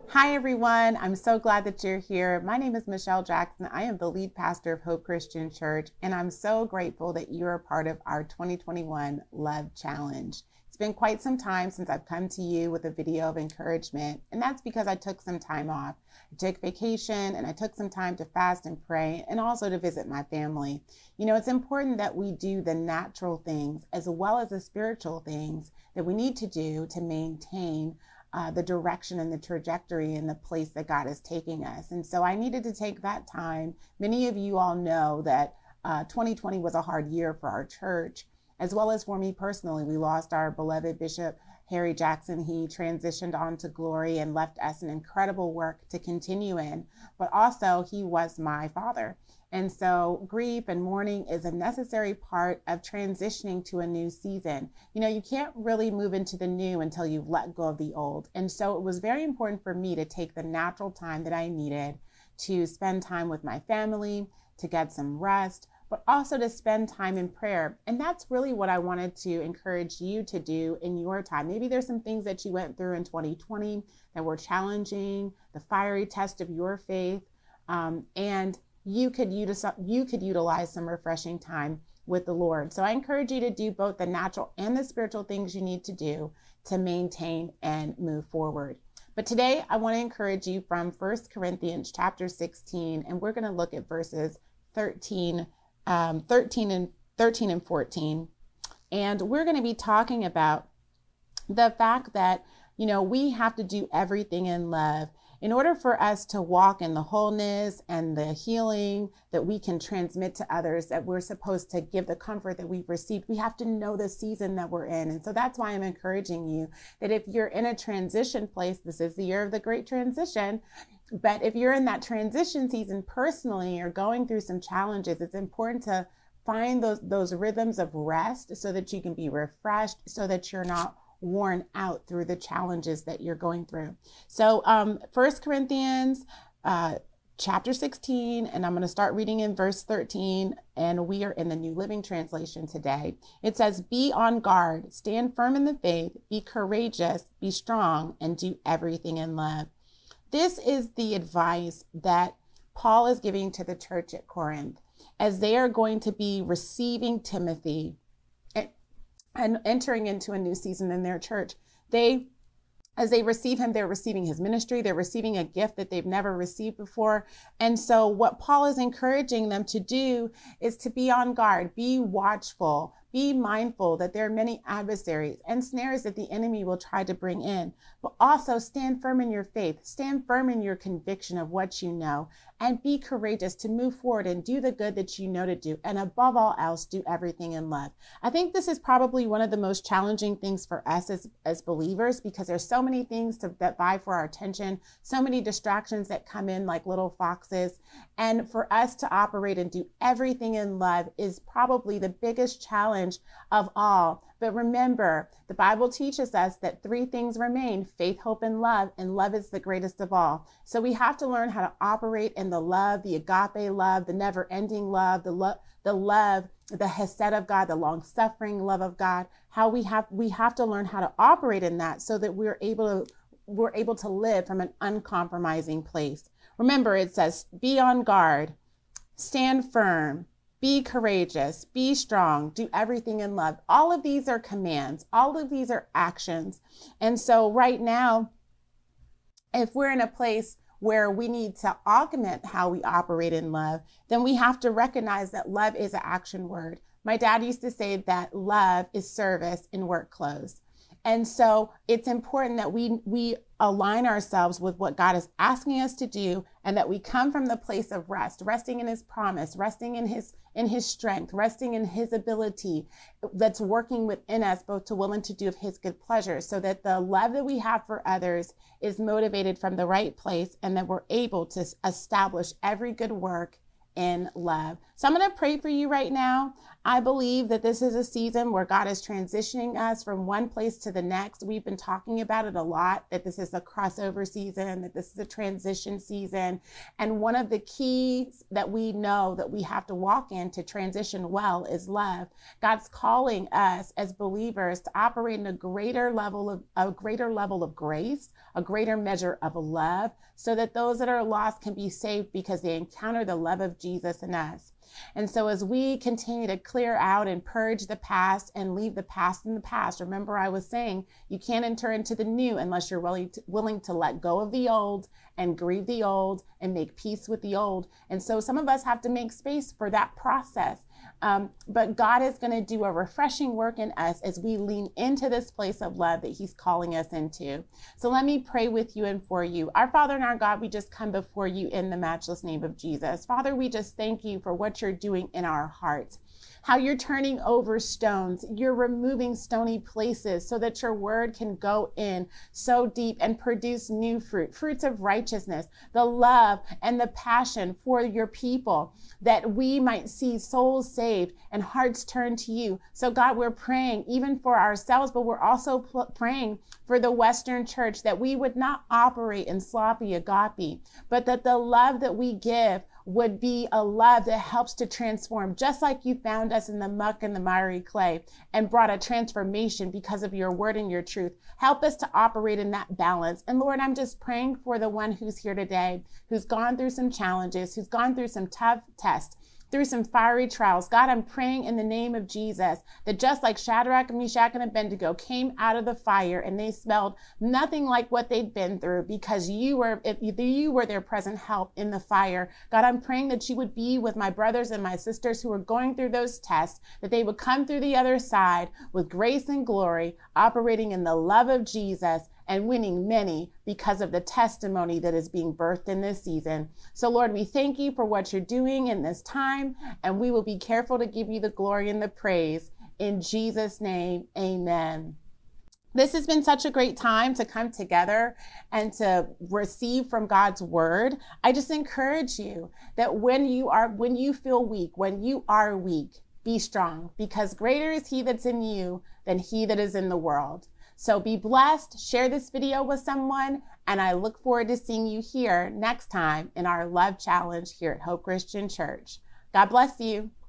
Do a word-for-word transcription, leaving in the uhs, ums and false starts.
Hi, everyone. I'm so glad that you're here. My name is Michele Jackson. I am the lead pastor of Hope Christian Church, and I'm so grateful that you're a part of our twenty twenty-one Love Challenge. It's been quite some time since I've come to you with a video of encouragement, and that's because I took some time off. I took vacation, and I took some time to fast and pray, and also to visit my family. You know, it's important that we do the natural things as well as the spiritual things that we need to do to maintain Uh, the direction and the trajectory and the place that God is taking us. And so I needed to take that time. Many of you all know that uh, twenty twenty was a hard year for our church, as well as for me personally. We lost our beloved Bishop Harry Jackson. He transitioned on to glory and left us an incredible work to continue in, but also he was my father. And so grief and mourning is a necessary part of transitioning to a new season. You know, you can't really move into the new until you've let go of the old. And so it was very important for me to take the natural time that I needed to spend time with my family, to get some rest, but also to spend time in prayer. And that's really what I wanted to encourage you to do in your time. Maybe there's some things that you went through in twenty twenty that were challenging, the fiery test of your faith, um, and you could utilize, you could utilize some refreshing time with the Lord. So I encourage you to do both the natural and the spiritual things you need to do to maintain and move forward. But today I want to encourage you from First Corinthians chapter sixteen, and we're going to look at verses thirteen, um, thirteen and thirteen and fourteen. And we're going to be talking about the fact that, you know, we have to do everything in love. In order for us to walk in the wholeness and the healing that we can transmit to others, that we're supposed to give the comfort that we've received, we have to know the season that we're in. And so that's why I'm encouraging you that if you're in a transition place, this is the year of the great transition. But if you're in that transition season personally or going through some challenges, it's important to find those, those rhythms of rest so that you can be refreshed, so that you're not worn out through the challenges that you're going through. So um, First Corinthians uh, chapter sixteen, and I'm going to start reading in verse thirteen, and we are in the New Living Translation today. It says, "Be on guard, stand firm in the faith, be courageous, be strong, and do everything in love." This is the advice that Paul is giving to the church at Corinth as they are going to be receiving Timothy and entering into a new season in their church. They, as they receive him, they're receiving his ministry. They're receiving a gift that they've never received before. And so what Paul is encouraging them to do is to be on guard, be watchful, be mindful that there are many adversaries and snares that the enemy will try to bring in, but also stand firm in your faith, stand firm in your conviction of what you know, and be courageous to move forward and do the good that you know to do. And above all else, do everything in love. I think this is probably one of the most challenging things for us as, as believers, because there's so many things to, that vie for our attention, so many distractions that come in like little foxes. And for us to operate and do everything in love is probably the biggest challenge of all. But remember, the Bible teaches us that three things remain: faith, hope, and love, and love is the greatest of all. So we have to learn how to operate in the love, the agape love, the never-ending love, the love, the love, the hesed of God, the long-suffering love of God. How we have we have to learn how to operate in that so that we're able to we're able to live from an uncompromising place. Remember, it says, be on guard, stand firm, be courageous, be strong, do everything in love. All of these are commands. All of these are actions. And so right now, if we're in a place where we need to augment how we operate in love, then we have to recognize that love is an action word. My dad used to say that love is service in work clothes. And so it's important that we we align ourselves with what God is asking us to do, and that we come from the place of rest, resting in his promise, resting in his in his strength, resting in his ability that's working within us both to will and to do of his good pleasure, so that the love that we have for others is motivated from the right place, and that we're able to establish every good work in love. So I'm going to pray for you right now. I believe that this is a season where God is transitioning us from one place to the next. We've been talking about it a lot, that this is a crossover season, that this is a transition season. And one of the keys that we know that we have to walk in to transition well is love. God's calling us as believers to operate in a greater level of a greater level of grace, a greater measure of love, so that those that are lost can be saved because they encounter the love of Jesus in us. And so as we continue to clear out and purge the past and leave the past in the past, remember I was saying you can't enter into the new unless you're willing to, willing to let go of the old and grieve the old and make peace with the old. And so some of us have to make space for that process. Um, but God is going to do a refreshing work in us as we lean into this place of love that he's calling us into. So let me pray with you and for you. Our Father and our God, we just come before you in the matchless name of Jesus. Father, we just thank you for what you're doing in our hearts, how you're turning over stones. You're removing stony places so that your word can go in so deep and produce new fruit, fruits of righteousness, the love and the passion for your people, that we might see souls saved and hearts turned to you. So God, we're praying even for ourselves, but we're also pl- praying for the Western church, that we would not operate in sloppy agape, but that the love that we give would be a love that helps to transform, just like you found us in the muck and the miry clay and brought a transformation because of your word and your truth. Help us to operate in that balance. And Lord, I'm just praying for the one who's here today, who's gone through some challenges, who's gone through some tough tests, through some fiery trials. God, I'm praying in the name of Jesus that just like Shadrach, Meshach, and Abednego came out of the fire and they smelled nothing like what they'd been through because you were, if you were their present help in the fire. God, I'm praying that you would be with my brothers and my sisters who are going through those tests, that they would come through the other side with grace and glory, operating in the love of Jesus and winning many because of the testimony that is being birthed in this season. So Lord, we thank you for what you're doing in this time, and we will be careful to give you the glory and the praise. In Jesus' name, amen. This has been such a great time to come together and to receive from God's word. I just encourage you that when you are, when you feel weak, when you are weak, be strong, because greater is he that's in you than he that is in the world. So be blessed, share this video with someone, and I look forward to seeing you here next time in our Love Challenge here at Hope Christian Church. God bless you.